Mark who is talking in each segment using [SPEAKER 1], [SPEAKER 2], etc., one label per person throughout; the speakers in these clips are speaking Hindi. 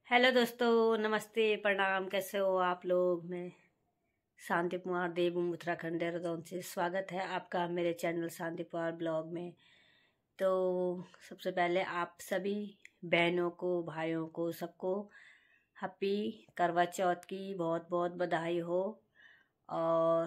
[SPEAKER 1] हेलो दोस्तों, नमस्ते, प्रणाम। कैसे हो आप लोग? मैं शांति कुमार देवभूमि उत्तराखंड देहरादून से स्वागत है आपका मेरे चैनल शांति कुमार ब्लॉग में। तो सबसे पहले आप सभी बहनों को, भाइयों को, सबको हैप्पी करवा चौथ की बहुत बहुत बधाई हो। और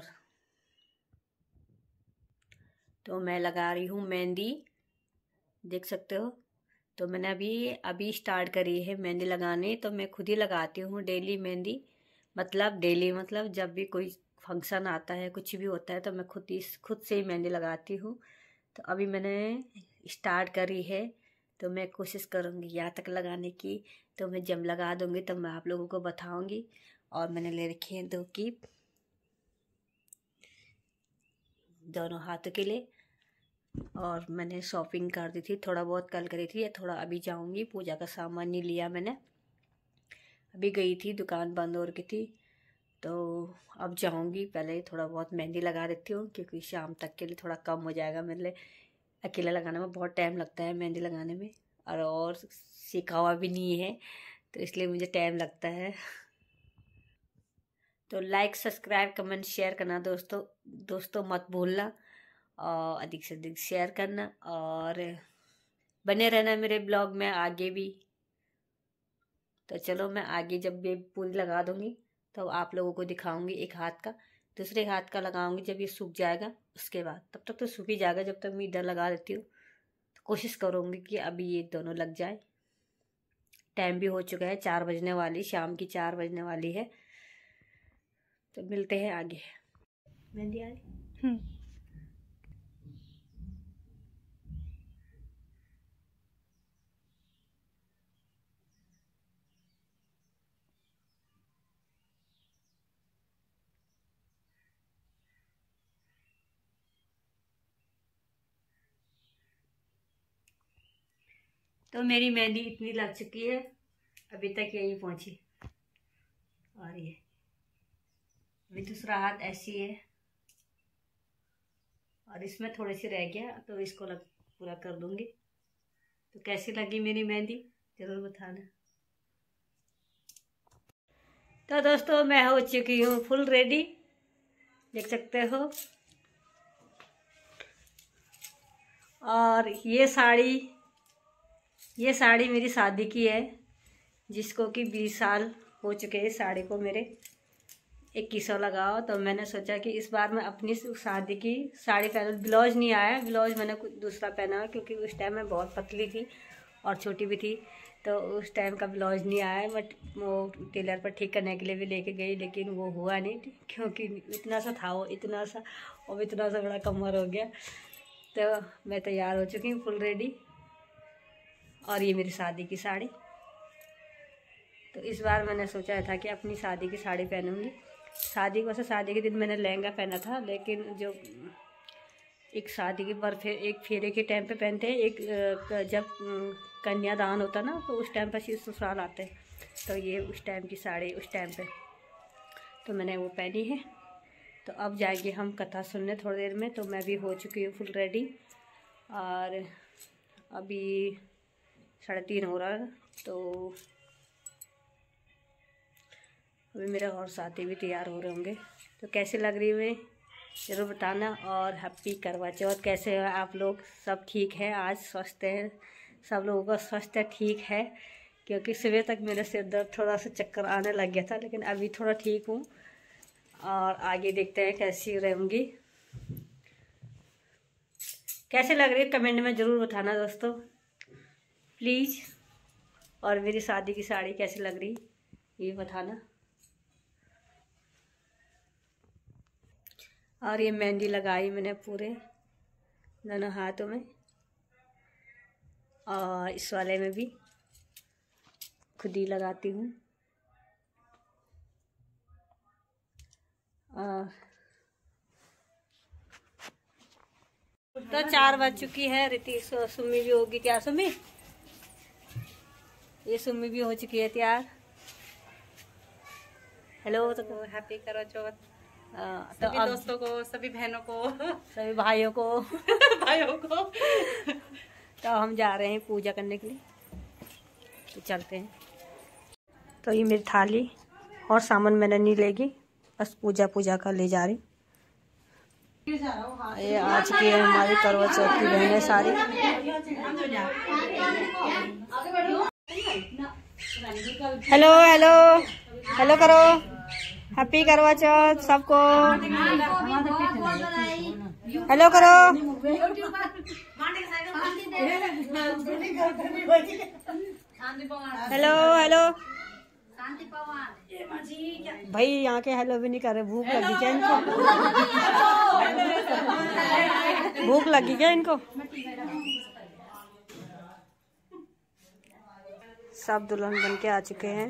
[SPEAKER 1] तो मैं लगा रही हूँ मेहंदी, देख सकते हो। तो मैंने अभी स्टार्ट करी है मेहंदी लगाने। तो मैं खुद ही लगाती हूँ डेली मेहंदी, मतलब डेली मतलब जब भी कोई फंक्शन आता है, कुछ भी होता है, तो मैं खुद से ही मेहंदी लगाती हूँ। तो अभी मैंने स्टार्ट करी है, तो मैं कोशिश करूँगी यहाँ तक लगाने की। तो मैं जब लगा दूँगी तब मैं आप लोगों को बताऊँगी। और मैंने ले रखी है 2 कीप दोनों हाथों के लिए। और मैंने शॉपिंग कर दी थी, थोड़ा बहुत कल करी थी, थोड़ा अभी जाऊंगी। पूजा का सामान नहीं लिया मैंने, अभी गई थी, दुकान बंद हो रखी थी। तो अब जाऊंगी, पहले थोड़ा बहुत मेहंदी लगा देती हूँ, क्योंकि शाम तक के लिए थोड़ा कम हो जाएगा मेरे लिए। अकेला लगाने में बहुत टाइम लगता है मेहंदी लगाने में, और सीखा हुआ भी नहीं है, तो इसलिए मुझे टाइम लगता है। तो लाइक, सब्सक्राइब, कमेंट, शेयर करना दोस्तों मत भूलना, और अधिक से अधिक शेयर करना, और बने रहना मेरे ब्लॉग में आगे भी। तो चलो, मैं आगे जब भी पूरी लगा दूंगी तो आप लोगों को दिखाऊंगी। एक हाथ का, दूसरे हाथ का लगाऊंगी जब ये सूख जाएगा उसके बाद। तब तक तो सूख ही जाएगा, जब तक मैं इधर लगा देती हूँ। तो कोशिश करूँगी कि अभी ये दोनों लग जाए। टाइम भी हो चुका है, 4 बजने वाली, शाम की 4 बजने वाली है। तो मिलते हैं आगे। मेहंदी आ रही। तो मेरी मेहंदी इतनी लग चुकी है, अभी तक यही पहुंची। और ये अभी दूसरा हाथ ऐसी है, और इसमें थोड़ी सी रह गया, तो इसको पूरा कर दूंगी। तो कैसी लगी मेरी मेहंदी जरूर बताना। तो दोस्तों, मैं हो चुकी हूँ फुल रेडी, देख सकते हो। और ये साड़ी मेरी शादी की है, जिसको कि 20 साल हो चुके हैं साड़ी को मेरे। 2100 लगाओ। तो मैंने सोचा कि इस बार मैं अपनी शादी की साड़ी पहना। ब्लाउज नहीं आया, ब्लाउज मैंने कुछ दूसरा पहना, क्योंकि उस टाइम मैं बहुत पतली थी और छोटी भी थी, तो उस टाइम का ब्लाउज नहीं आया। बट वो टेलर पर ठीक करने के लिए भी लेके गई, लेकिन वो हुआ नहीं, क्योंकि इतना सा था वो, इतना सा, और इतना सा बड़ा कमर हो गया। तो मैं तैयार हो चुकी हूँ फुल रेडी, और ये मेरी शादी की साड़ी। तो इस बार मैंने सोचा था कि अपनी शादी की साड़ी पहनूंगी। शादी के दिन मैंने लहंगा पहना था, लेकिन जो एक शादी के पर एक फेरे के टाइम पे पहनते हैं, एक जब कन्यादान होता ना, तो उस टाइम पर ससुराल आते हैं, तो ये उस टाइम की साड़ी उस टाइम पे तो मैंने वो पहनी है। तो अब जाएंगे हम कथा सुनने थोड़ी देर में। तो मैं भी हो चुकी हूँ फुल रेडी, और अभी 3:30 हो रहा है। तो अभी मेरे और साथी भी तैयार हो रहे होंगे। तो कैसी लग रही है मैं ज़रूर बताना। और हैप्पी करवा चौथ। कैसे हैं आप लोग? सब ठीक है? आज स्वस्थ है? सब लोगों का स्वास्थ्य ठीक है? क्योंकि सुबह तक मेरे सिर दर्द, थोड़ा सा चक्कर आने लग गया था, लेकिन अभी थोड़ा ठीक हूँ। और आगे देखते हैं कैसी रहूँगी। कैसे लग रही है कमेंट में ज़रूर बताना दोस्तों, प्लीज़। और मेरी शादी की साड़ी कैसी लग रही ये बताना। और ये मेहंदी लगाई मैंने पूरे दोनों हाथों में, और इस वाले में भी खुद ही लगाती हूँ। तो 4 बज चुकी है। रीति सुम्मी भी होगी तैयार। सुम्मी, ये सुम्मी भी हो चुकी है तैयार। हेलो। तो
[SPEAKER 2] हैप्पी करवा चौथ
[SPEAKER 1] तो
[SPEAKER 2] सभी दोस्तों को, सभी बहनों को,
[SPEAKER 1] सभी भाइयों को
[SPEAKER 2] भाइयों को।
[SPEAKER 1] तो हम जा रहे हैं पूजा करने के लिए, तो चलते हैं। तो ये मेरी थाली और सामान मैंने नहीं लेगी, बस पूजा का ले जा रही। ये आज की है हमारी करवा चौथ की बहनें सारी। हेलो हेलो हेलो करो, हैप्पी करवा चौथ सबको, हेलो करो। हेलो हेलो भाई, यहाँ के हेलो भी नहीं कर रहे, भूख लगी क्या इनको? भूख लगी क्या इनको? सब दुल्हन बन के आ चुके हैं।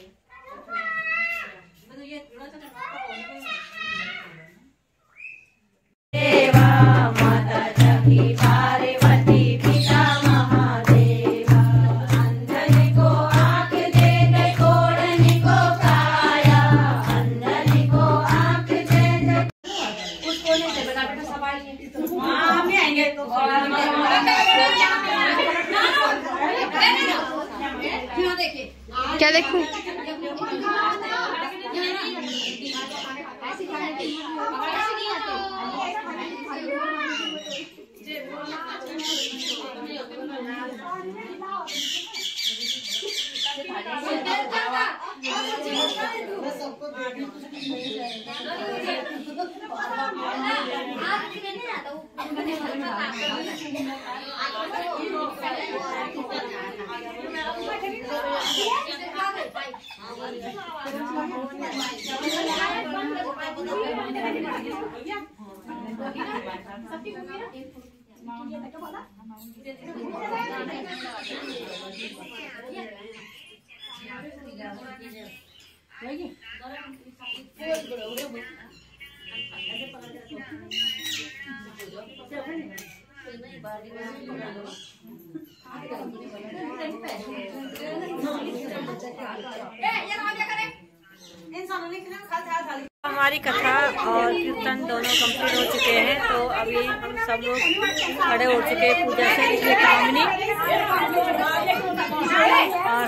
[SPEAKER 1] देवा माता जगी पार्वती पिता महादेवा, अंधनी को आँख दे दे कोढ़नी को काया, अंधनी को आँख दे दे। उसको नहीं दे बेटा, बेटा सवाल में आएंगे तो क्या देखूं? हमारी कथा और कीर्तन दोनों कंप्लीट हो चुके हैं, तो अभी हम सब लोग खड़े हो चुके हैं पूजा से, इसलिए काम नहीं। और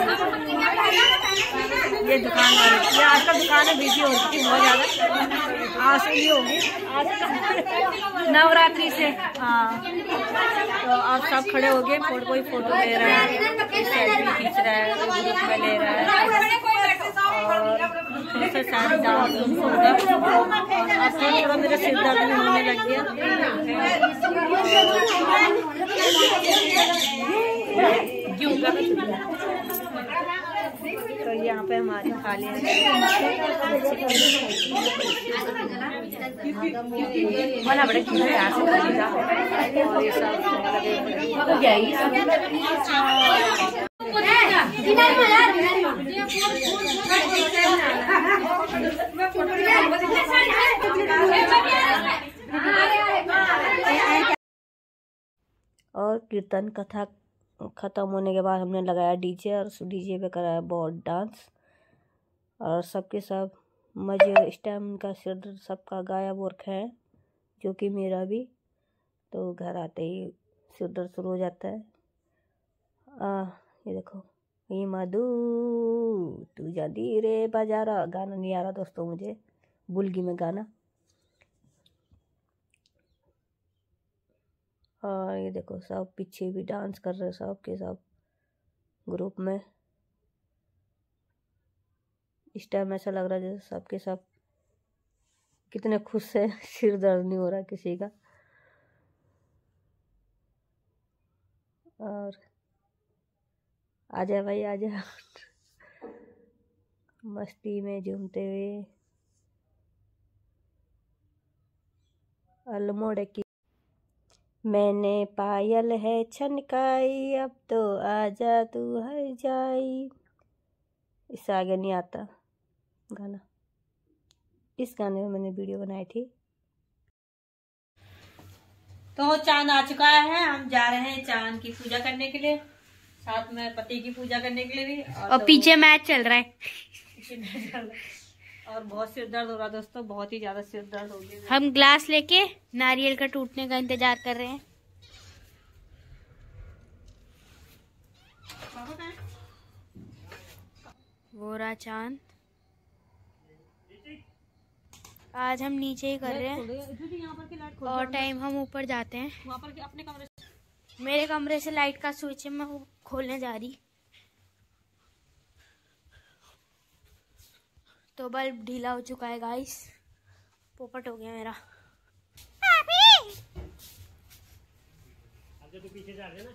[SPEAKER 1] ये दुकान वाले, ये आज का दुकान है, बिजी हो चुकी बहुत ज़्यादा, आज से ही होगी, आज नवरात्रि से। हाँ, तो आप सब खड़े हो गए, कोई फोटो ले रहा है, सेल्फी खींच रहा है, कोई ग्रुप में ले रहा है, और से सारी डांस होगा। और थोड़ा मेरा सिर दर्द भी होने लग गया। तो यहाँ पे हमारी थाली है, बड़ा बड़े और ये सब और कीर्तन कथा खत्म होने के बाद हमने लगाया डीजे, और उस डीजे पे कराया बहुत डांस, और सबके सब मजे। इस टाइम उनका सिर दर्द सबका गायब हो रखा है, जो कि मेरा भी। तो घर आते ही सिर दर्द शुरू हो जाता है। ये देखो, ये मधु तू जादी रे बाजारा, गाना नहीं आ रहा दोस्तों मुझे, बुलगी में गाना। और ये देखो सब पीछे भी डांस कर रहे हैं, सब के सब ग्रुप में। इस टाइम ऐसा लग रहा है जैसे सबके सब कितने खुश है, सिर दर्द नहीं हो रहा किसी का। और आजा भाई आजा, मस्ती में झूमते हुए अल्मोड़े की। मैंने पायल है छनकाई, अब तो आजा तू हर जाई। इससे आगे नहीं आता गाना। इस गाने में मैंने वीडियो बनाई थी। तो चांद आ चुका है, हम जा रहे हैं चांद की पूजा करने के लिए, साथ में पति की पूजा करने के लिए भी। और तो
[SPEAKER 3] पीछे मैच चल रहा है।
[SPEAKER 1] और बहुत सिर दर्द हो रहा है दोस्तों, बहुत ही ज्यादा सिर दर्द हो गया।
[SPEAKER 3] हम ग्लास लेके नारियल का टूटने का इंतजार कर रहे हैं। वो रहा चांद। आज हम नीचे ही कर रहे हैं और टाइम हम ऊपर जाते हैं।
[SPEAKER 1] वहाँ पर अपने कमरे से,
[SPEAKER 3] मेरे कमरे से लाइट का स्विच है, मैं वो खोलने जा रही। तो बल्ब ढीला हो चुका है गाइस, पोपट हो गया मेरा।
[SPEAKER 4] तो पीछे जा रहे ना।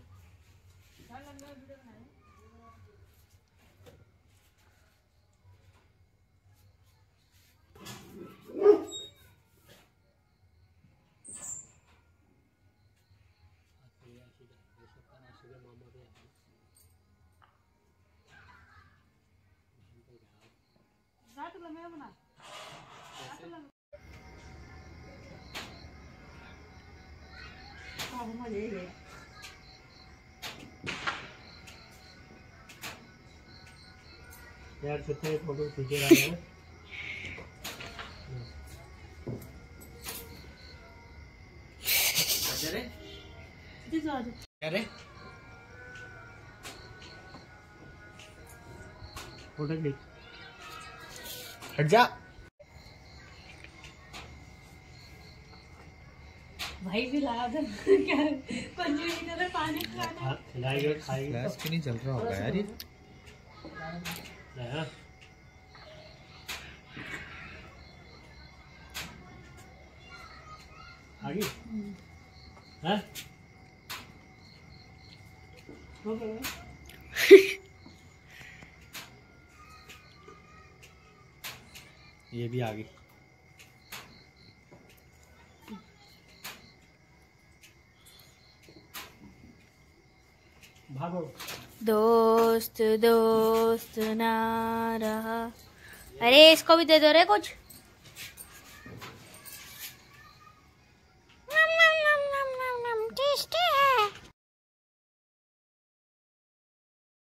[SPEAKER 4] यार छुट्टे फोटो खींचे रहा है। अरे फोटो क्लिक हट जा
[SPEAKER 1] भाई भी ला दे क्या कंजूसी कर रहे, पानी खिलाना
[SPEAKER 4] खिलाएगा खाएगा।
[SPEAKER 5] गैस क्यों नहीं चल रहा होगा यार ये?
[SPEAKER 4] आगे हाँ ये भी आ गई। भागो।
[SPEAKER 3] दोस्त दोस्त ना रहा। अरे इसको भी दे दो रे कुछ।